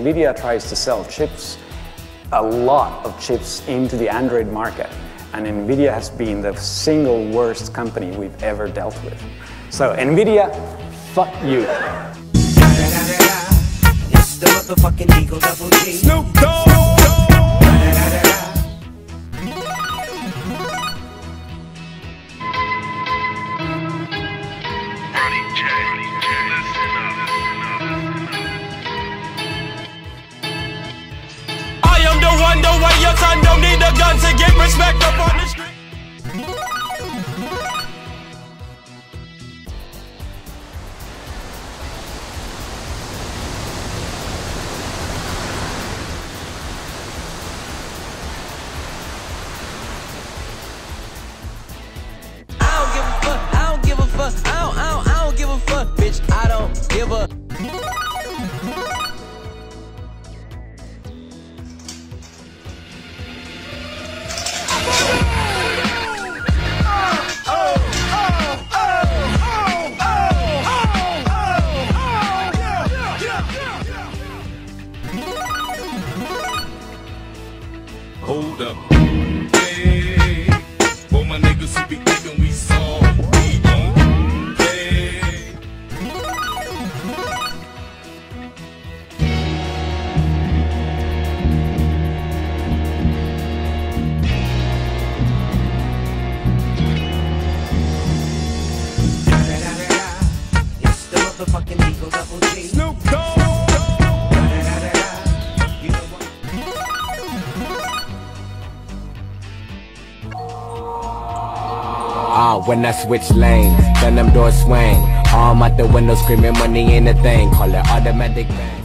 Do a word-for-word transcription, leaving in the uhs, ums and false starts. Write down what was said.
NVIDIA tries to sell chips, a lot of chips into the Android market, and NVIDIA has been the single worst company we've ever dealt with. So NVIDIA, fuck you. It's the motherfucking Eagle Double G. Snoop Dogg. I am the one, the way your son don't need a gun to get respect up on the street. I don't give a fuck, I don't, I don't, I don't give a fuck, bitch, I don't give a. Hold up, hey, for my niggas who be thinking we saw, we don't play. It's the motherfucking Eagle Double G. Snoop Dogg. Ah, when I switch lanes, then them doors swing. Arm out the window screaming money ain't a thing. Call it automatic bang.